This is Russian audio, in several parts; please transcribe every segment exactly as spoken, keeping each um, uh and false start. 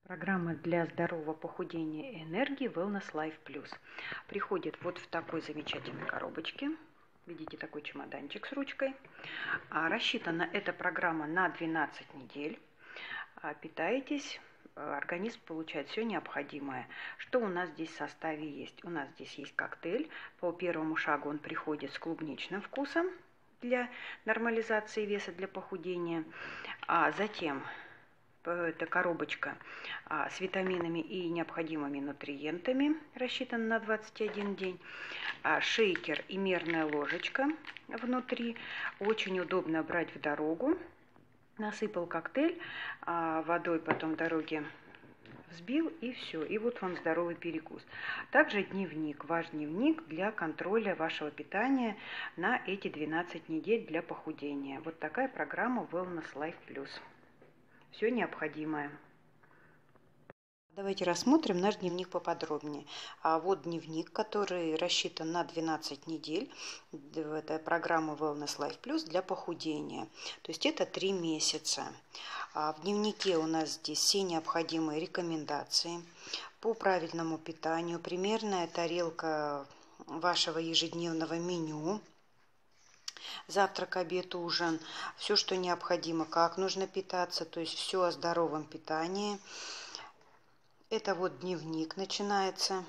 Программа для здорового похудения и энергии Wellness Life Plus приходит вот в такой замечательной коробочке. Видите, такой чемоданчик с ручкой. А, рассчитана эта программа на двенадцать недель. А, питаетесь, организм получает все необходимое. Что у нас здесь в составе есть? У нас здесь есть коктейль. По первому шагу он приходит с клубничным вкусом для нормализации веса, для похудения. А затем это коробочка а, с витаминами и необходимыми нутриентами, рассчитана на двадцать один день. А, шейкер и мерная ложечка внутри. Очень удобно брать в дорогу. Насыпал коктейль, а, водой потом в дороге взбил, и все. И вот вам здоровый перекус. Также дневник, ваш дневник для контроля вашего питания на эти двенадцать недель для похудения. Вот такая программа Wellness Life Plus. Все необходимое. Давайте рассмотрим наш дневник поподробнее. А вот дневник, который рассчитан на двенадцать недель. Это программа Wellness Life Plus для похудения. То есть это три месяца. А в дневнике у нас здесь все необходимые рекомендации по правильному питанию, примерная тарелка вашего ежедневного меню. Завтрак, обед, ужин, все, что необходимо, как нужно питаться, то есть все о здоровом питании. Это вот дневник начинается.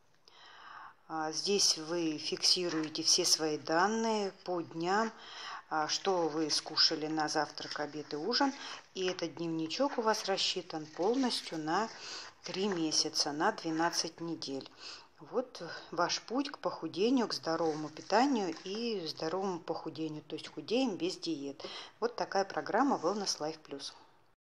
Здесь вы фиксируете все свои данные по дням, что вы скушали на завтрак, обед и ужин. И этот дневничок у вас рассчитан полностью на три месяца, на двенадцать недель. Вот ваш путь к похудению, к здоровому питанию и здоровому похудению. То есть худеем без диет. Вот такая программа Wellness Life Plus.